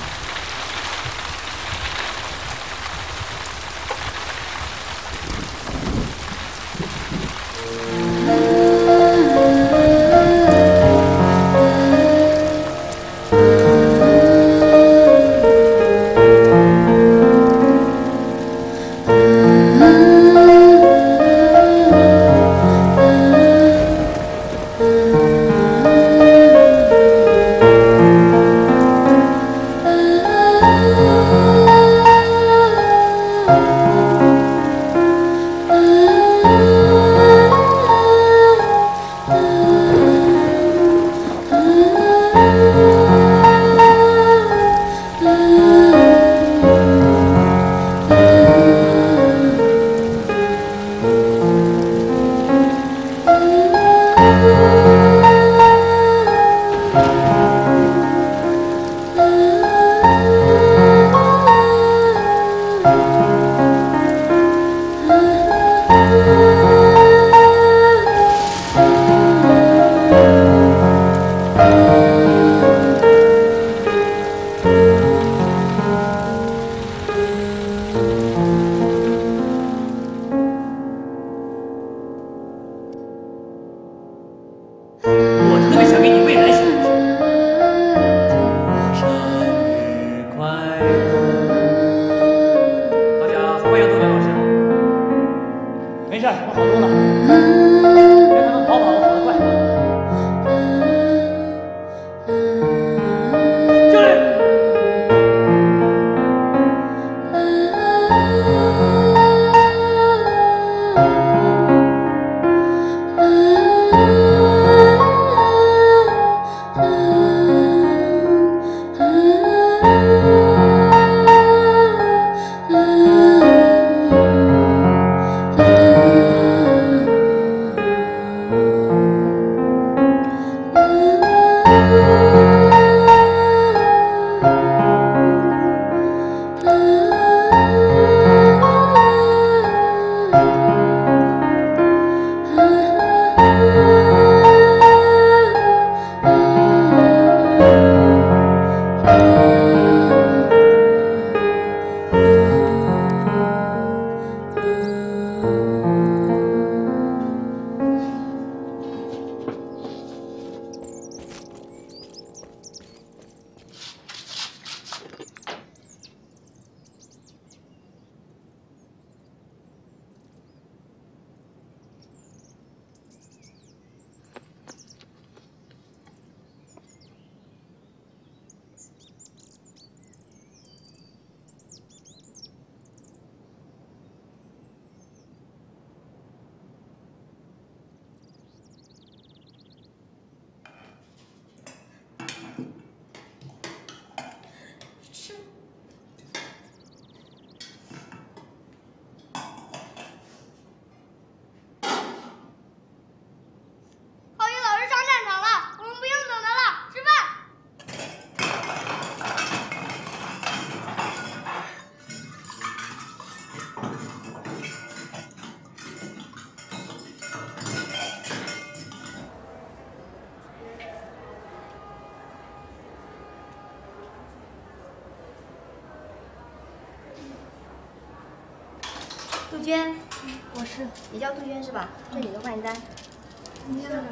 杜鹃，我是。你叫杜鹃是吧？这里的换单。你是。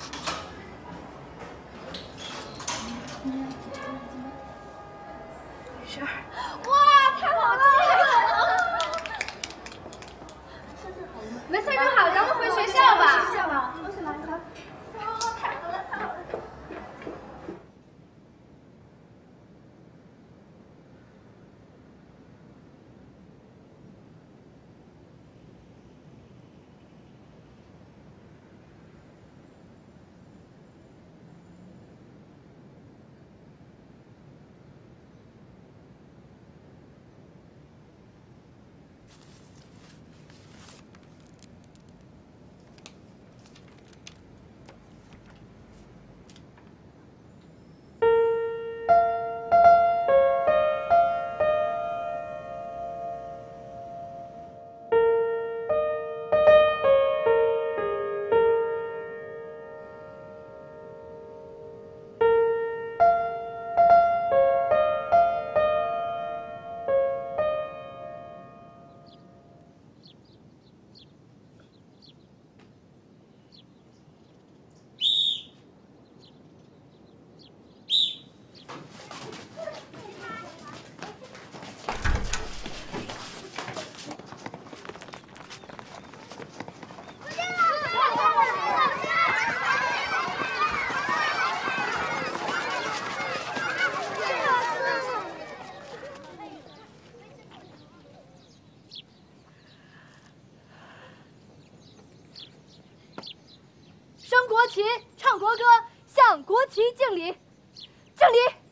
没事儿。哇，太好了！没事就好，咱们回学校吧。学校吧，东西拿着。哦，太好了，太好了。 旗，唱国歌，向国旗敬礼，敬礼。